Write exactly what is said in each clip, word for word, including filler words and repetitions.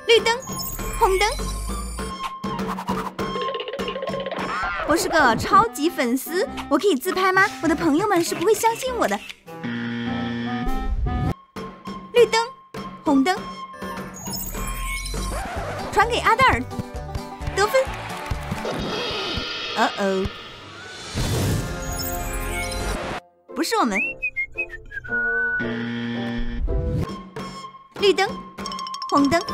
绿灯，红灯。我是个超级粉丝，我可以自拍吗？我的朋友们是不会相信我的。绿灯，红灯，传给阿黛尔，得分。哦哦，不是我们。绿灯，红灯。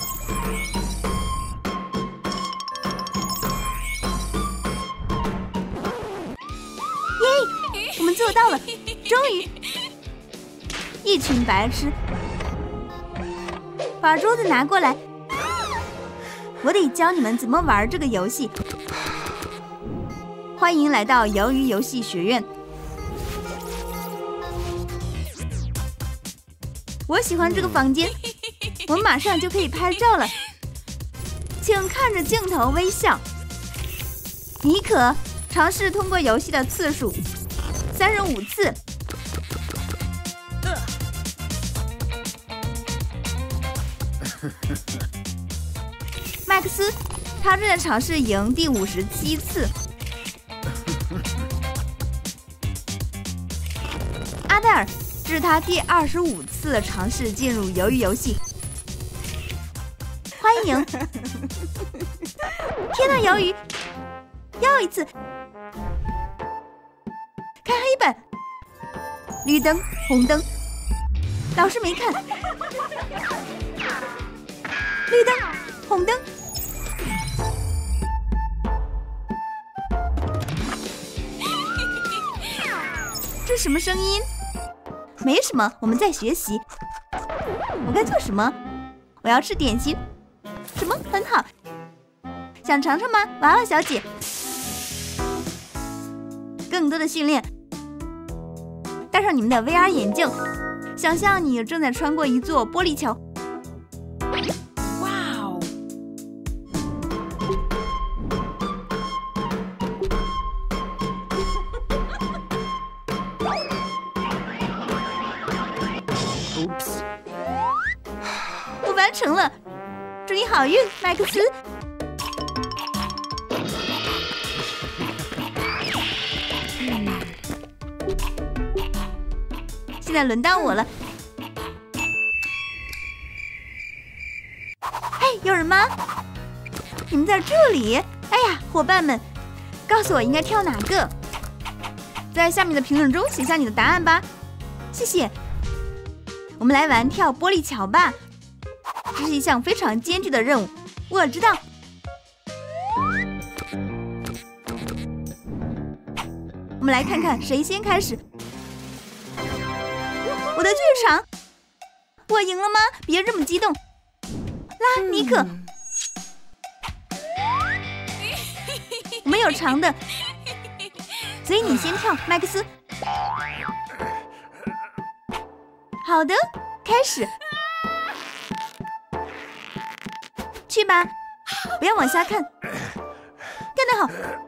耶，我们做到了，终于！一群白痴，把桌子拿过来，我得教你们怎么玩这个游戏。欢迎来到鱿鱼游戏学院。我喜欢这个房间，我们马上就可以拍照了。请看着镜头微笑。妮可尝试通过游戏的次数，三十五次。麦克斯，他正在尝试赢第五十七次。阿黛尔，这是他第二十五次尝试进入鱿鱼游戏。欢迎！天哪，鱿鱼！又一次！看黑板，绿灯，红灯。老师没看。绿灯，红灯。这什么声音？没什么，我们在学习。我该做什么？我要吃点心。什么？很好。想尝尝吗，娃娃小姐？更多的训练。戴上你们的 V R 眼镜，想象你正在穿过一座玻璃桥。哇哦！我完成了，祝你好运，麦克斯。现在轮到我了。嘿，有人吗？你们在这里？哎呀，伙伴们，告诉我应该跳哪个？在下面的评论中写下你的答案吧。谢谢。我们来玩跳玻璃桥吧，这是一项非常艰巨的任务。我知道。我们来看看谁先开始。我的剧场，我赢了吗？别这么激动。拉尼克，嗯、我们有长的，所以你先跳，麦克斯。好的，开始。去吧，不要往下看。干得好，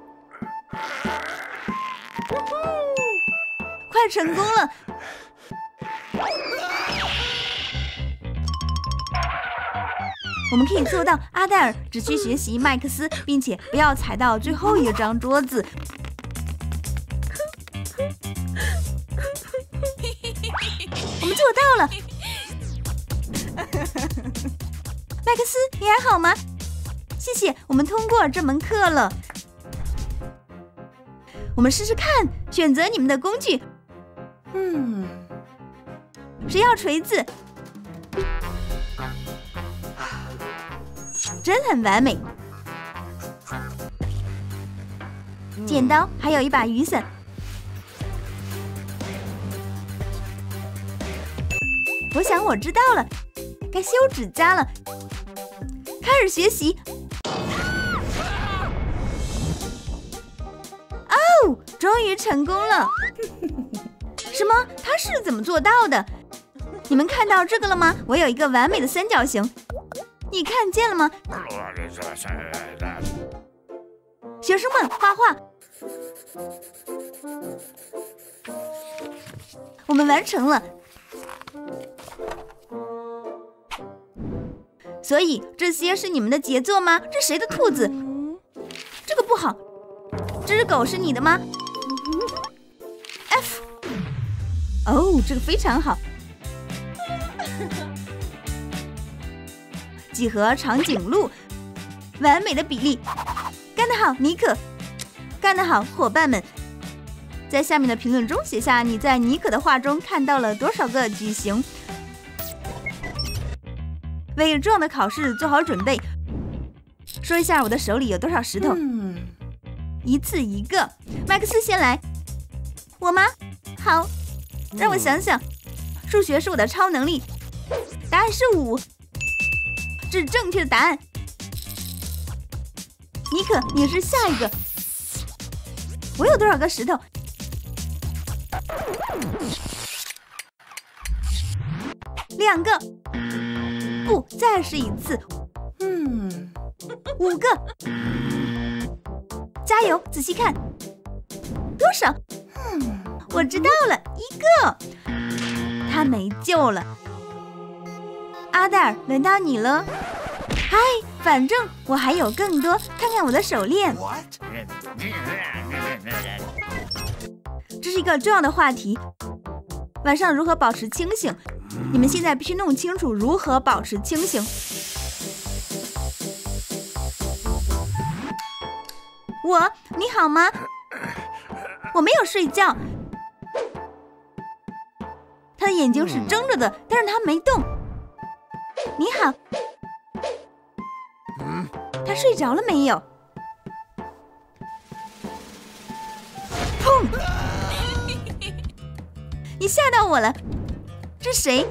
快成功了。我们可以做到，阿黛尔只需学习麦克斯，并且不要踩到最后一张桌子。我们做到了，麦克斯，你还好吗？谢谢，我们通过这门课了。我们试试看，选择你们的工具。嗯，谁要锤子？真很完美。剪刀，还有一把雨伞。我想我知道了，该修指甲了。开始学习。哦，终于成功了！什么？他是怎么做到的？你们看到这个了吗？我有一个完美的三角形。你看见了吗？学生们画画，我们完成了。 所以这些是你们的杰作吗？这谁的兔子？这个不好。这只狗是你的吗 ？F。哦，这个非常好。几何长颈鹿，完美的比例，干得好，尼可！干得好，伙伴们！在下面的评论中写下你在尼可的画中看到了多少个矩形。为重要的考试做好准备。说一下我的手里有多少石头。嗯、一次一个。麦克斯先来。我吗？好，让我想想。数学是我的超能力。答案是五，这是正确的答案。尼可，你是下一个。我有多少个石头？两个。不，再试一次。嗯，五个。加油，仔细看。多少？嗯，我知道了，一个。他没救了。阿黛尔，轮到你了。嗨，反正我还有更多，看看我的手链。这是一个重要的话题。晚上如何保持清醒？你们现在必须弄清楚如何保持清醒。我，你好吗？我没有睡觉。他的眼睛是睁着的，但是他没动。你好。他睡着了没有？砰！你吓到我了。这是谁？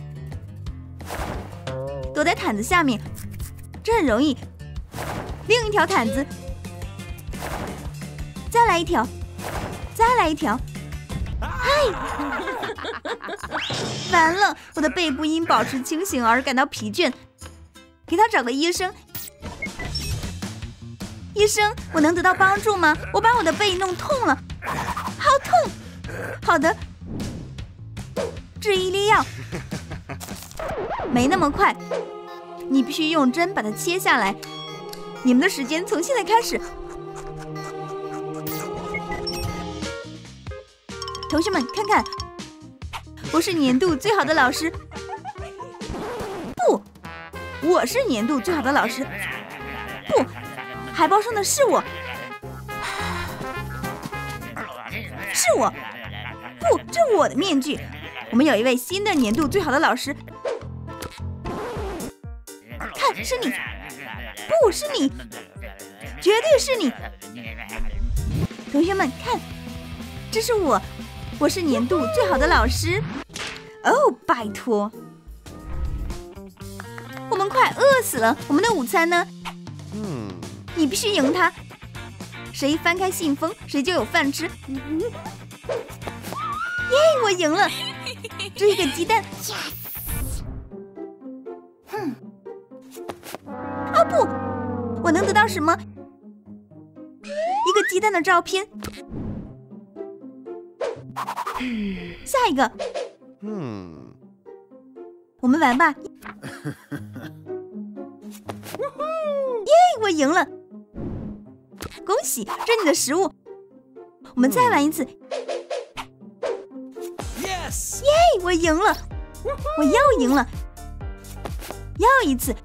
躲在毯子下面，这很容易。另一条毯子，再来一条，再来一条。嗨！完了，我的背部因保持清醒而感到疲倦。给他找个医生。医生，我能得到帮助吗？我把我的背弄痛了，好痛。好的。治医力药没那么快，你必须用针把它切下来。你们的时间从现在开始。同学们，看看，我是年度最好的老师。不，我是年度最好的老师。不，海报上的是我，是我。不，这是我的面具。我们有一位新的年度最好的老师，看，是你，不是你，绝对是你。同学们看，这是我，我是年度最好的老师。哦，拜托，我们快饿死了，我们的午餐呢？嗯，你必须赢他，谁翻开信封，谁就有饭吃。耶，我赢了！这一个鸡蛋。哼！哦不，我能得到什么？一个鸡蛋的照片。下一个。嗯。我们玩吧。耶，我赢了！恭喜，这是你的食物。我们再玩一次。耶！我赢了，我又赢了，又一次。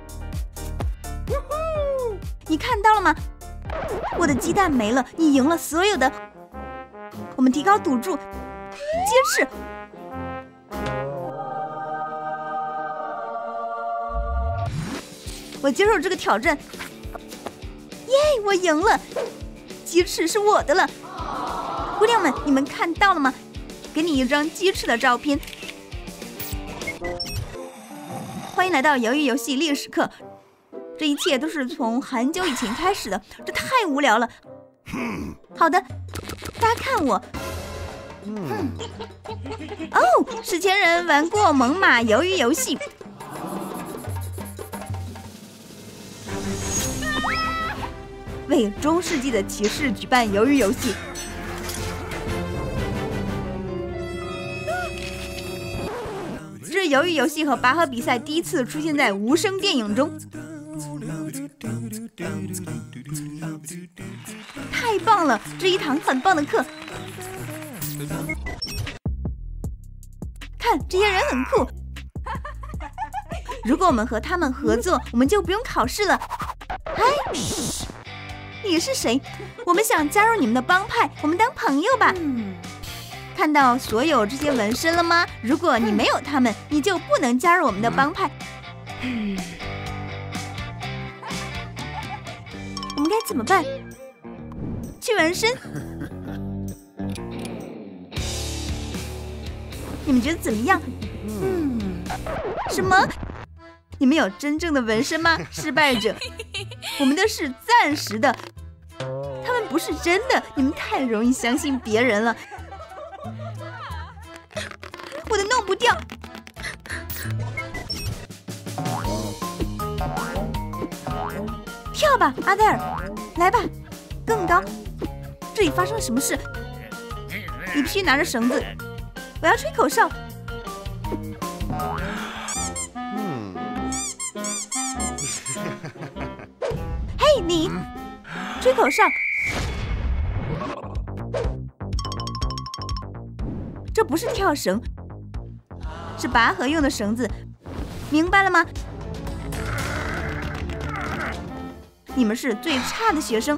你看到了吗？我的鸡蛋没了，你赢了所有的。我们提高赌注，接翅。我接受这个挑战。耶！我赢了，鸡翅是我的了。姑娘们，你们看到了吗？给你一张鸡翅的照片。欢迎来到鱿鱼游戏历史课。这一切都是从很久以前开始的，这太无聊了。好的，大家看我。哦，史前人玩过猛犸鱿鱼游戏。为中世纪的骑士举办鱿鱼游戏。这鱿鱼游戏和拔河比赛第一次出现在无声电影中，太棒了！这一堂很棒的课。看，这些人很酷。如果我们和他们合作，我们就不用考试了。哎，你是谁？我们想加入你们的帮派，我们当朋友吧。看到所有这些纹身了吗？如果你没有他们，你就不能加入我们的帮派。我们该怎么办？去纹身？你们觉得怎么样？嗯，什么？你们有真正的纹身吗？失败者，我们的是暂时的，他们不是真的。你们太容易相信别人了。我的弄不掉。跳吧，阿黛尔，来吧，更高。这里发生了什么事？你必须拿着绳子，我要吹口哨。嘿，你吹口哨。这不是跳绳，是拔河用的绳子，明白了吗？你们是最差的学生。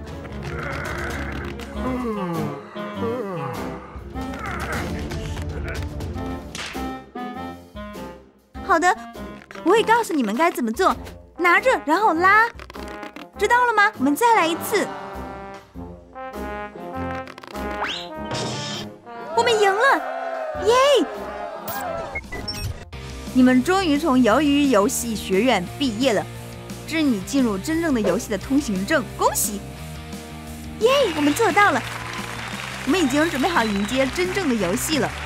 好的，我会告诉你们该怎么做。拿着，然后拉，知道了吗？我们再来一次。我们赢了，耶！你们终于从鱿鱼游戏学院毕业了，这是你进入真正的游戏的通行证，恭喜！耶，我们做到了，我们已经准备好迎接真正的游戏了。